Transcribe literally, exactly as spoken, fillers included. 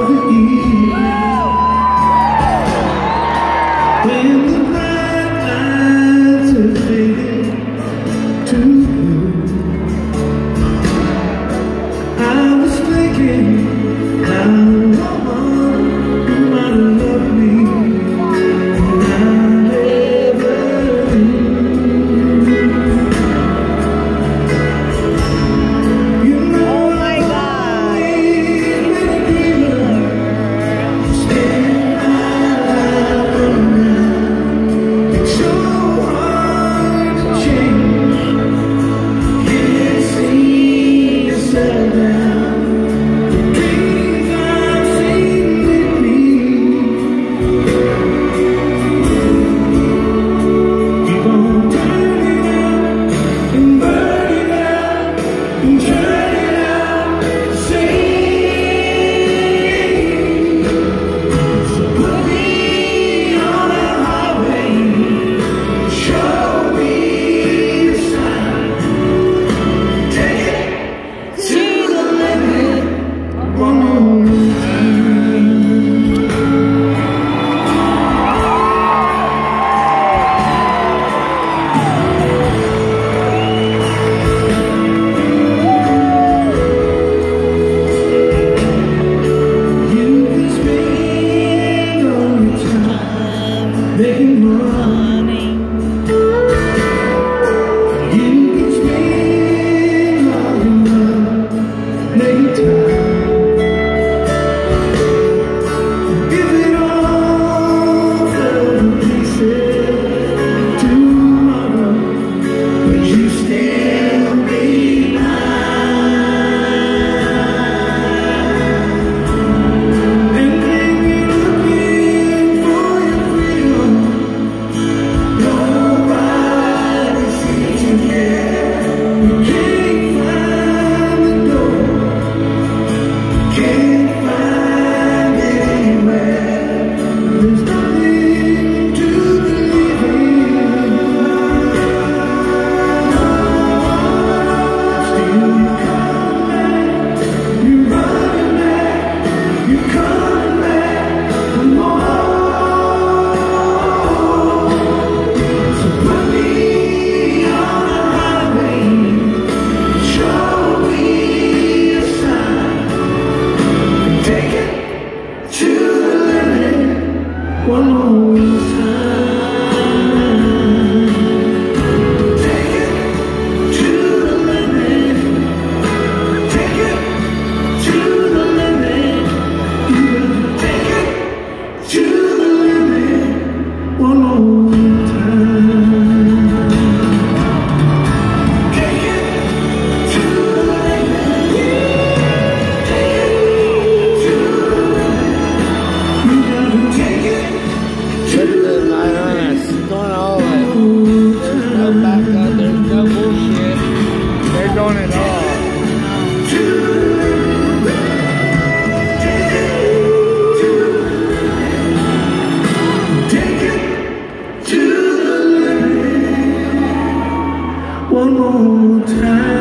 the eve. When the bright lights are fading to blue, I was thinking how long you might love me, and I never knew. You know, oh my God, it's so hard to change. Can't seem to settle down. The dreams I've seen with me keep on turning out and burning out and turning out the same. So put me on a highway, show me a sign, take it to the limit one more time. You can spend all your time making money. You can spend all your love making time. If it all fell to pieces tomorrow, would you still be mine? And then you're looking for your freedom. Nobody seems to care. You can't find the door, can't find it anywhere. There's nothing to believe in. Still you come back, you running back, you coming back for more. So put me on a highway, show me a sign, take it to the limit one more time. Take it to the limit, take it to the limit. You gotta take it to the limit one more time. Take it to the limit, take it to the limit. You gotta take it to Look at this nine hundred. Going all the way. There's no backup. There's no bullshit. They're doing it all. to the limit. Take it to the limit. Take it to the limit one more time.